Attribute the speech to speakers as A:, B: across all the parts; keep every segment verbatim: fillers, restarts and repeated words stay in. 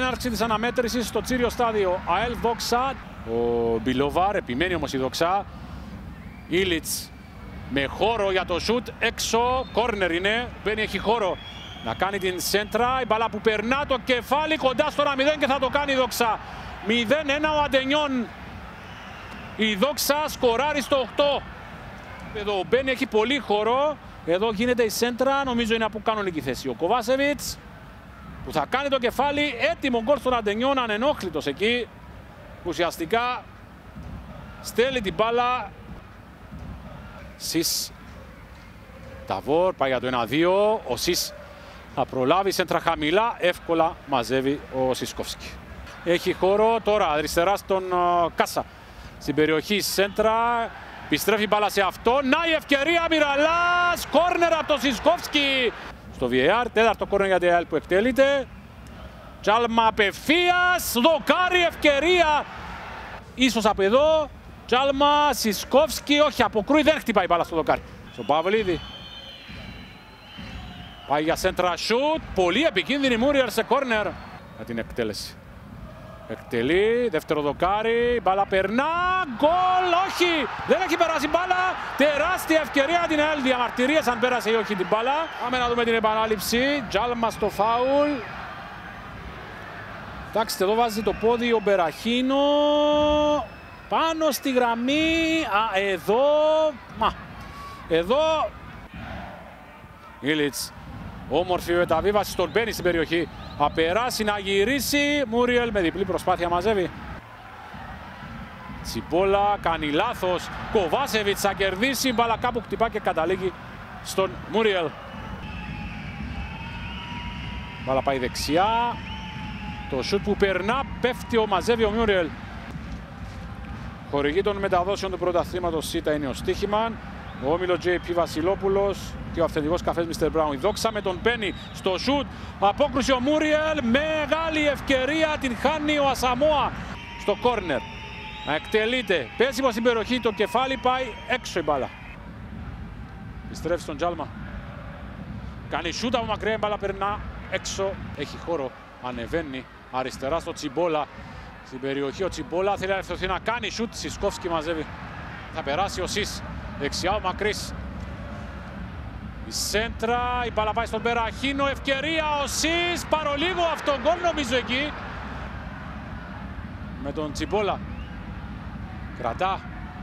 A: Έναρξη της αναμέτρησης στο Τσίριο στάδιο. ΑΕΛ Δόξα. Ο Μπιλοβάρ, επιμένει όμως η Δόξα. Ήλιτς με χώρο για το σουτ. Έξω, κόρνερ είναι. Μπαίνει, έχει χώρο να κάνει την σέντρα. Η μπαλά που περνά το κεφάλι κοντά στο ένα μηδέν και θα το κάνει η Δόξα. μηδέν ένα ο Αντενιών. Η Δόξα σκοράρει στο οκτώ. Εδώ ο Μπένι έχει πολύ χώρο. Εδώ γίνεται η σέντρα, νομίζω είναι από κανονική θέση. Ο Κοβάσεβιτς που θα κάνει το κεφάλι, έτοιμο γκολ στον Αντενιόν, ανενόχλητος εκεί. Ουσιαστικά στέλνει την μπάλα. Σις Ταβόρ πάει για το ένα δύο. Ο Σις θα προλάβει, σέντρα χαμηλά, εύκολα μαζεύει ο Σισκόφσκι. Έχει χώρο τώρα αριστερά στον uh, Κάσα. Στην περιοχή σέντρα. Επιστρέφει μπάλα σε αυτό. Να η ευκαιρία Μιραλάς. Κόρνερ από τον Σισκόφσκι. Στο βι έι αρ. Τέταρτο κόρνερ για την ΑΕΛ που εκτελείται. Τζάλμα απευθείας. Δοκάρι ευκαιρία. Ίσως από εδώ. Τζάλμα, Σισκόφσκι. Όχι, αποκρούει. Δεν χτυπάει μπάλα στο δοκάρι. Στον Παυλίδη. Πάει για σέντρα σουτ. Πολύ επικίνδυνη Μούριελ σε κόρνερ. Για την εκτέλεση. Εκτελεί, δεύτερο δοκάρι, μπάλα περνά, γκολ, όχι, δεν έχει περάσει μπάλα, τεράστια ευκαιρία την ΑΕΛ, διαμαρτυρίες αν πέρασε ή όχι την μπάλα. Πάμε να δούμε την επανάληψη, Τζάλμα στο φάουλ. Εντάξει, εδώ βάζει το πόδι ο Μπεραχίνο, πάνω στη γραμμή, α, εδώ, μα, εδώ, Ήλιτς. Όμορφη μεταβίβαση στον Μπένι στην περιοχή. Θα περάσει να γυρίσει. Μούριελ με διπλή προσπάθεια μαζεύει. Τσιμπόλα κάνει λάθος. Κοβάσεβιτς θα κερδίσει. Μπάλα κάπου χτυπά και καταλήγει στον Μούριελ. Μπάλα πάει δεξιά. Το σουτ που περνά πέφτει, ο μαζεύει ο Μούριελ. Χορηγή των μεταδόσεων του πρωταθλήματος ΣΥΤΑ είναι ο Στίχημαν. Ο όμιλο τζέι πι Βασιλόπουλος και ο αυθεντικός καφές μίστερ Μπράουν. Η Δόξα με τον Μπένι στο σουτ. Απόκρουση ο Μούριελ. Μεγάλη ευκαιρία την χάνει ο Ασαμόα στο κόρνερ. Να εκτελείται. Πέσει στην περιοχή. Το κεφάλι πάει έξω η μπάλα. Επιστρέφει στον Τζάλμα. Κάνει σούτ από μακριά. Η μπάλα περνά έξω. Έχει χώρο. Ανεβαίνει αριστερά στο Τσιμπόλα. Στην περιοχή ο Τσιμπόλα θέλει να ευθερωθεί να κάνει σούτ. Σισκόφσκι μαζεύει. Θα περάσει ο Σις. Δεξιά ο Μακρύς. Η σέντρα, η μπάλα πάει στον Μπεραχίνο, ευκαιρία ο Σις, παρολίγο αυτόν γκολ νομίζω εκεί. Με τον Τσιμπόλα. Κρατά.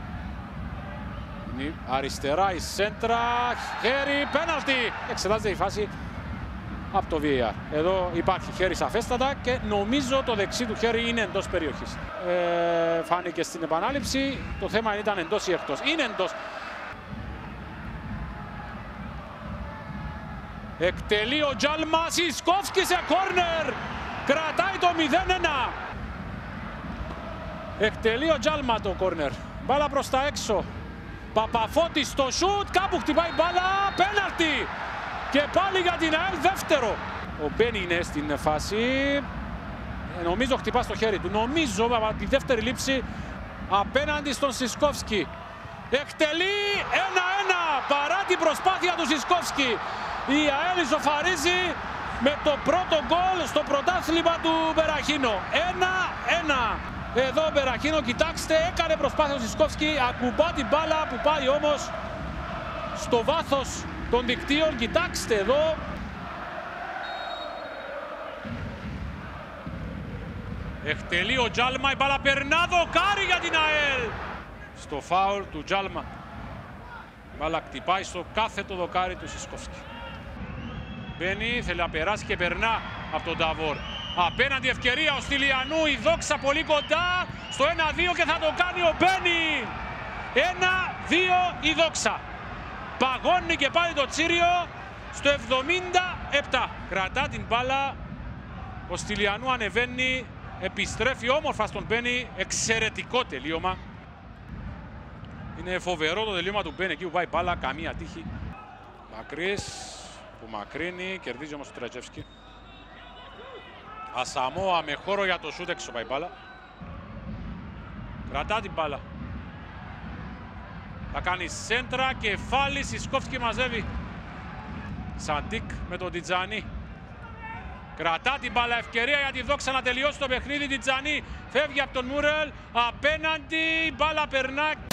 A: Είναι αριστερά η σέντρα, χέρι, πέναλτι. Εξετάζεται η φάση από το βι έι αρ. Εδώ υπάρχει χέρι σαφέστατα και νομίζω το δεξί του χέρι είναι εντός περιοχής. Ε, φάνηκε στην επανάληψη, το θέμα ήταν εντός ή εκτός. Είναι εντός. Εκτελεί ο Τζάλμα, Σισκόφσκι σε κόρνερ. Κρατάει το μηδέν ένα. Εκτελεί ο Τζάλμα το κόρνερ. Μπάλα προς τα έξω. Παπαφώτης στο σουτ, κάπου χτυπάει μπάλα, πέναλτι. Και πάλι για την ΑΕΛ δεύτερο. Ο Μπένι είναι στην φάση. Ε, νομίζω χτυπά στο χέρι του. Νομίζω από τη δεύτερη λήψη απέναντι στον Σισκόφσκι. Εκτελεί ένα ένα παρά την προσπάθεια του Σισκόφσκι. Η ΑΕΛ ισοφαρίζει με το πρώτο γκολ στο πρωτάθλημα του Μπεραχίνο. ένα ένα. Εδώ ο Μπεραχίνο, κοιτάξτε, έκανε προσπάθεια ο Σισκόφσκι. Ακουμπά την μπάλα που πάει όμως στο βάθος των δικτύων. Κοιτάξτε εδώ. Εκτελεί ο Τζάλμα, η μπάλα περνά, δοκάρι για την ΑΕΛ. Στο φάουλ του Τζάλμα. Η μπάλα χτυπάει στο κάθετο δοκάρι του Σισκόφσκι. Μπαίνει, θέλει να περάσει και περνά από τον Ταβόρ. Απέναντι ευκαιρία ο Στυλιανού, η Δόξα πολύ κοντά στο ένα δύο και θα το κάνει ο Μπένι. ένα δύο η Δόξα. Παγώνει και πάλι το Τσίριο στο εβδομήντα επτά. Κρατά την μπάλα, ο Στυλιανού ανεβαίνει, επιστρέφει όμορφα στον Μπένι, εξαιρετικό τελείωμα. Είναι φοβερό το τελείωμα του Μπένι, εκεί που πάει μπάλα, καμία τύχη. Μακρύς που μακρύνει, κερδίζει όμως ο Τρετζεύσκι. Ασαμόα με χώρο για το σούτ, έξω πάει μπάλα. Κρατά την μπάλα. Θα κάνει σέντρα, κεφάλι, Σισκόφσκι μαζεύει. Σαντίκ με τον Τιτζάνι. Κρατά την μπάλα, ευκαιρία για τη Δόξα να τελειώσει το παιχνίδι. Τιτζανή φεύγει από τον Μούρελ. Απέναντι, μπάλα περνά